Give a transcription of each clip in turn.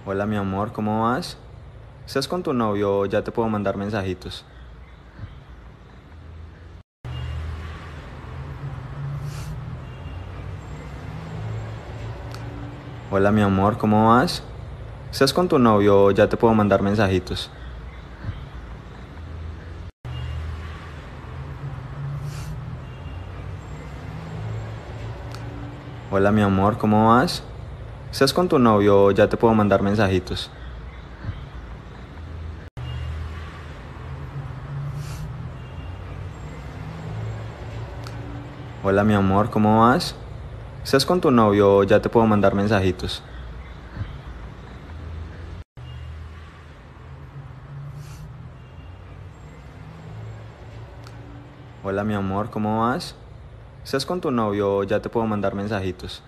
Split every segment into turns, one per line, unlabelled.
Hola mi amor, ¿cómo vas? ¿Estás con tu novio? Ya te puedo mandar mensajitos. Hola mi amor, ¿cómo vas? ¿Estás con tu novio? Ya te puedo mandar mensajitos. Hola mi amor, ¿cómo vas? ¿Estás con tu novio? Ya te puedo mandar mensajitos. Hola mi amor, ¿cómo vas? ¿Estás con tu novio? Ya te puedo mandar mensajitos. Hola mi amor, ¿cómo vas? ¿Estás con tu novio? Ya te puedo mandar mensajitos.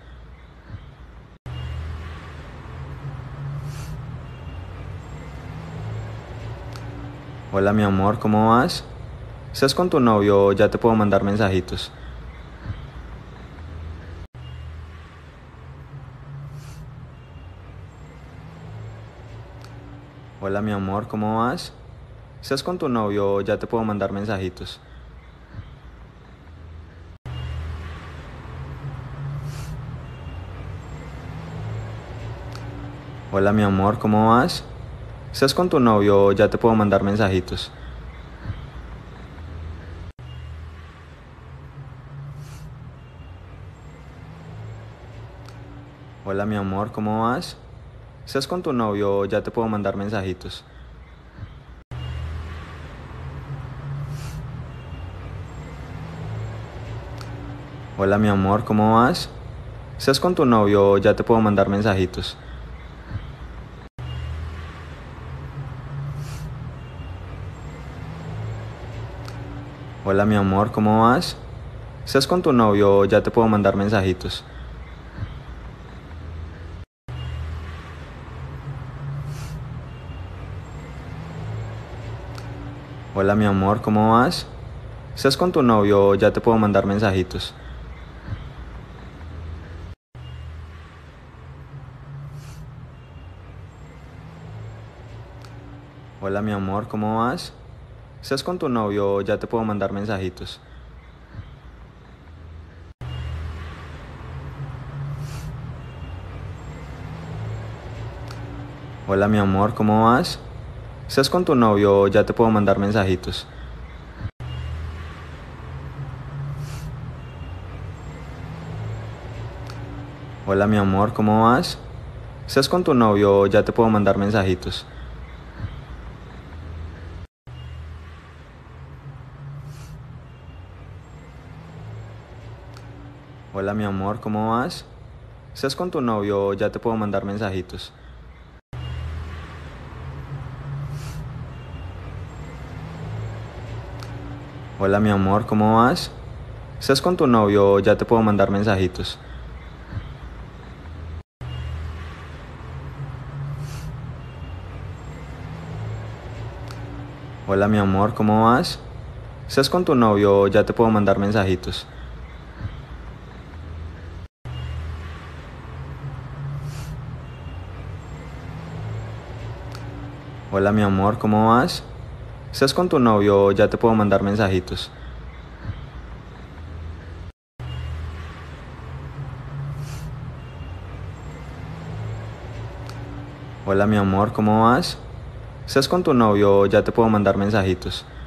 Hola mi amor, ¿cómo vas? ¿Estás con tu novio? Ya te puedo mandar mensajitos. Hola mi amor, ¿cómo vas? ¿Estás con tu novio? Ya te puedo mandar mensajitos. Hola mi amor, ¿cómo vas? ¿Estás con tu novio? Ya te puedo mandar mensajitos. Hola mi amor, ¿cómo vas? ¿Estás con tu novio? Ya te puedo mandar mensajitos. Hola mi amor, ¿cómo vas? ¿Estás con tu novio? Ya te puedo mandar mensajitos. Hola mi amor, ¿cómo vas? ¿Estás con tu novio? Ya te puedo mandar mensajitos. Hola mi amor, ¿cómo vas? ¿Estás con tu novio? Ya te puedo mandar mensajitos. Hola mi amor, ¿cómo vas? ¿Estás con tu novio? Ya te puedo mandar mensajitos. Hola mi amor, ¿cómo vas? ¿Estás con tu novio? Ya te puedo mandar mensajitos. Hola mi amor, ¿cómo vas? ¿Estás con tu novio? Ya te puedo mandar mensajitos. Hola mi amor, ¿cómo vas? ¿Estás con tu novio? Ya te puedo mandar mensajitos. Hola mi amor, ¿cómo vas? ¿Estás con tu novio? Ya te puedo mandar mensajitos. Hola mi amor, ¿cómo vas? ¿Estás con tu novio? Ya te puedo mandar mensajitos. Hola mi amor, ¿cómo vas? ¿Estás con tu novio? Ya te puedo mandar mensajitos. Hola mi amor, ¿cómo vas? ¿Estás con tu novio? Ya te puedo mandar mensajitos.